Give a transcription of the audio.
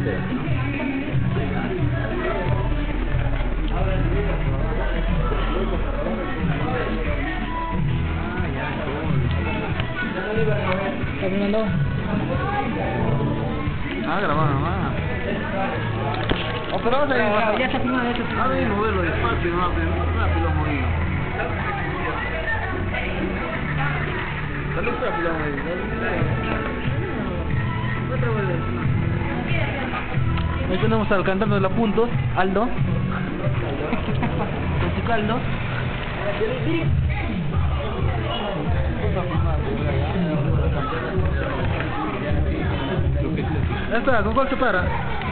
¿Estás filmando? Ah, grabando nomás. Oh, pero vas a ir. Ya está filmado, ya está filmado. A ver, moverlo despacio, rápido lo moví. Dale rápido, otra vez. Ahí tenemos al cantante de la Puntos, Aldo. Con su caldo. Ya está, ¿con cuál se para?